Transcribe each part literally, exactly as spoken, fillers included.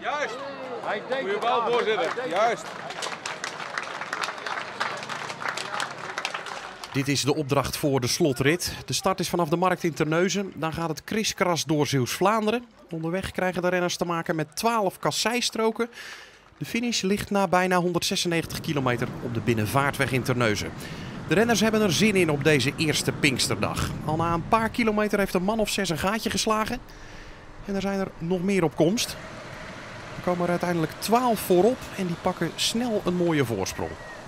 Juist. Goeie bal, voorzitter. Juist. Dit is de opdracht voor de slotrit. De start is vanaf de markt in Terneuzen. Dan gaat het kriskras door Zeeuws-Vlaanderen. Onderweg krijgen de renners te maken met twaalf kasseistroken. De finish ligt na bijna honderdzesennegentig kilometer op de binnenvaartweg in Terneuzen. De renners hebben er zin in op deze eerste Pinksterdag. Al na een paar kilometer heeft een man of zes een gaatje geslagen. En er zijn er nog meer op komst. Er komen er uiteindelijk twaalf voorop en die pakken snel een mooie voorsprong.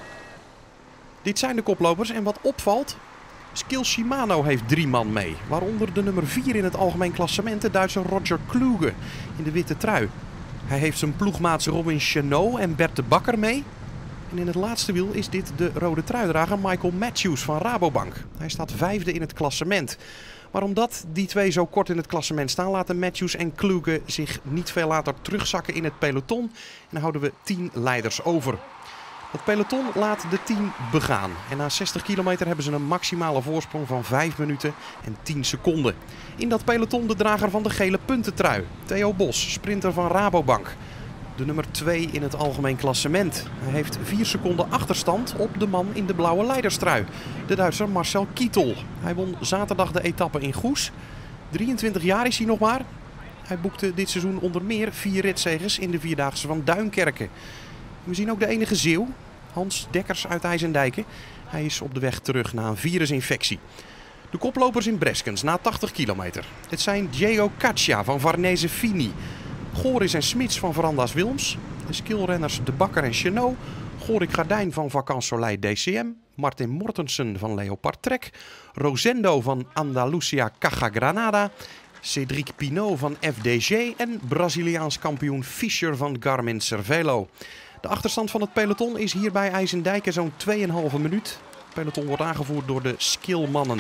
Dit zijn de koplopers en wat opvalt, Skill Shimano heeft drie man mee. Waaronder de nummer vier in het algemeen klassement, de Duitse Roger Kluge in de witte trui. Hij heeft zijn ploegmaats Robin Chenot en Bert de Bakker mee. En in het laatste wiel is dit de rode truidrager Michael Matthews van Rabobank. Hij staat vijfde in het klassement. Maar omdat die twee zo kort in het klassement staan, laten Matthews en Kluge zich niet veel later terugzakken in het peloton. En houden we tien leiders over. Het peloton laat de tien begaan. En na zestig kilometer hebben ze een maximale voorsprong van vijf minuten en tien seconden. In dat peloton de drager van de gele puntentrui, Theo Bos, sprinter van Rabobank. De nummer twee in het algemeen klassement. Hij heeft vier seconden achterstand op de man in de blauwe leiderstrui, de Duitser Marcel Kittel. Hij won zaterdag de etappe in Goes. drieëntwintig jaar is hij nog maar. Hij boekte dit seizoen onder meer vier ritzegers in de Vierdaagse van Duinkerke. We zien ook de enige Zeeuw, Hans Dekkers uit IJsendijken. Hij is op de weg terug na een virusinfectie. De koplopers in Breskens na tachtig kilometer. Het zijn Diego Caccia van Varnese Fini, Goris en Smits van Veranda's Wilms, de skillrenners De Bakker en Chenot, Gorik Gardijn van Vacances Soleil D C M, Martin Mortensen van Leopard Trek, Rosendo van Andalusia Caja Granada, Cédric Pinot van F D G en Braziliaans kampioen Fischer van Garmin Cervelo. De achterstand van het peloton is hier bij IJsendijken zo'n twee komma vijf minuut. Het peloton wordt aangevoerd door de skillmannen.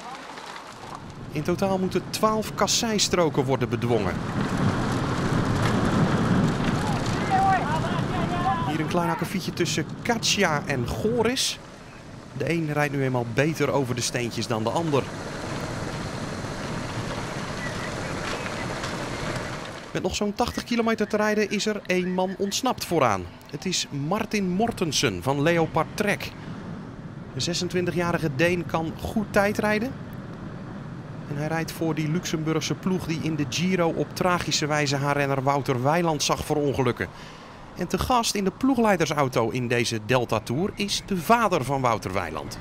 In totaal moeten twaalf kasseistroken worden bedwongen. Hier een klein akkefietje tussen Caccia en Goris. De een rijdt nu eenmaal beter over de steentjes dan de ander. Met nog zo'n tachtig kilometer te rijden is er één man ontsnapt vooraan. Het is Martin Mortensen van Leopard Trek. De zesentwintigjarige Deen kan goed tijdrijden. En hij rijdt voor die Luxemburgse ploeg die in de Giro op tragische wijze haar renner Wouter Weiland zag verongelukken. En te gast in de ploegleidersauto in deze Delta Tour is de vader van Wouter Weiland.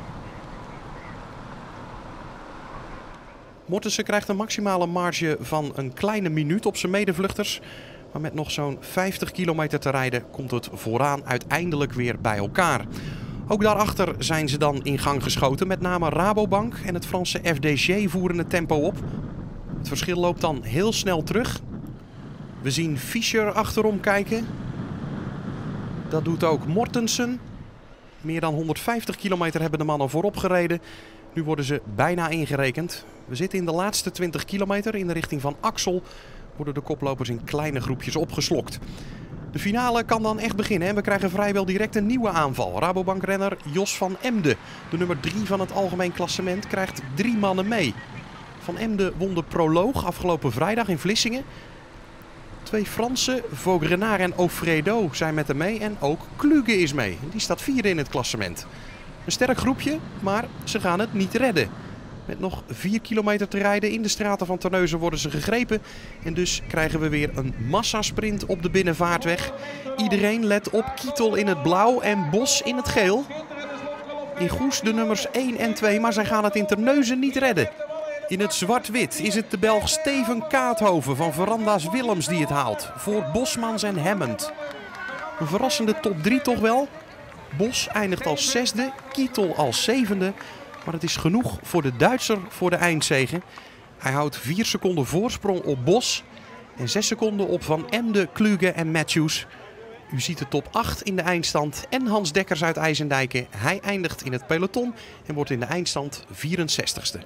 Mortensen krijgt een maximale marge van een kleine minuut op zijn medevluchters. Maar met nog zo'n vijftig kilometer te rijden komt het vooraan uiteindelijk weer bij elkaar. Ook daarachter zijn ze dan in gang geschoten. Met name Rabobank en het Franse F D G voeren het tempo op. Het verschil loopt dan heel snel terug. We zien Fischer achterom kijken. Dat doet ook Mortensen. Meer dan honderdvijftig kilometer hebben de mannen voorop gereden. Nu worden ze bijna ingerekend. We zitten in de laatste twintig kilometer. In de richting van Axel worden de koplopers in kleine groepjes opgeslokt. De finale kan dan echt beginnen en we krijgen vrijwel direct een nieuwe aanval. Rabobank-renner Jos van Emden, de nummer drie van het algemeen klassement, krijgt drie mannen mee. Van Emden won de proloog afgelopen vrijdag in Vlissingen. Twee Fransen, Vaugrenard en Ofredo, zijn met hem mee en ook Kluge is mee. Die staat vierde in het klassement. Een sterk groepje, maar ze gaan het niet redden. Met nog vier kilometer te rijden in de straten van Terneuzen worden ze gegrepen. En dus krijgen we weer een massasprint op de binnenvaartweg. Iedereen let op Kittel in het blauw en Bos in het geel. In Goes de nummers één en twee, maar zij gaan het in Terneuzen niet redden. In het zwart-wit is het de Belg Steven Kaathoven van Veranda's Willems die het haalt. Voor Bosmans en Hammond. Een verrassende top drie toch wel. Bos eindigt als zesde, Kittel als zevende. Maar het is genoeg voor de Duitser voor de eindzege. Hij houdt vier seconden voorsprong op Bos. En zes seconden op Van Emden, Kluge en Matthews. U ziet de top acht in de eindstand. En Hans Dekkers uit IJsendijken. Hij eindigt in het peloton en wordt in de eindstand vierenzestigste.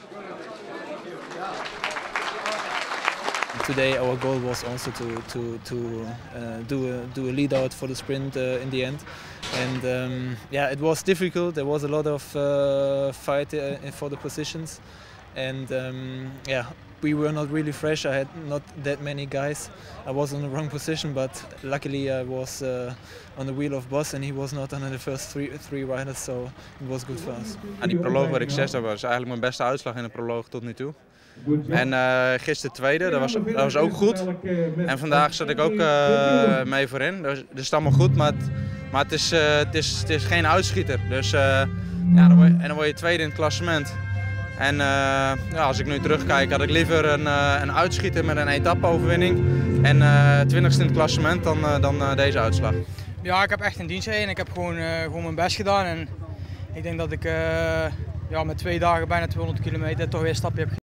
Today our goal was also to to to uh, do a do a lead out for the sprint uh, in the end, and um, yeah, it was difficult. There was a lot of uh, fight uh, for the positions, and um, yeah, we were not really fresh. I had not that many guys. I was on the wrong position, but luckily I was uh, on the wheel of Bos and he was not under the first three, three riders, so it was good for us. En die proloog waar ik zesde was eigenlijk mijn beste uitslag in de proloog tot nu toe. En uh, gisteren tweede, dat was, dat was ook goed. En vandaag zat ik ook uh, mee voorin, dus dat is allemaal goed, maar het, maar het, is, uh, het, is, het is geen uitschieter. Dus, uh, ja, dan word je, en dan word je tweede in het klassement. En uh, ja, als ik nu terugkijk, had ik liever een, uh, een uitschieter met een etappe-overwinning en uh, twintigste in het klassement dan, uh, dan uh, deze uitslag. Ja, ik heb echt een dienst gereden. Ik heb gewoon, uh, gewoon mijn best gedaan. En ik denk dat ik uh, ja, met twee dagen bijna tweehonderd kilometer toch weer een stapje heb gedaan.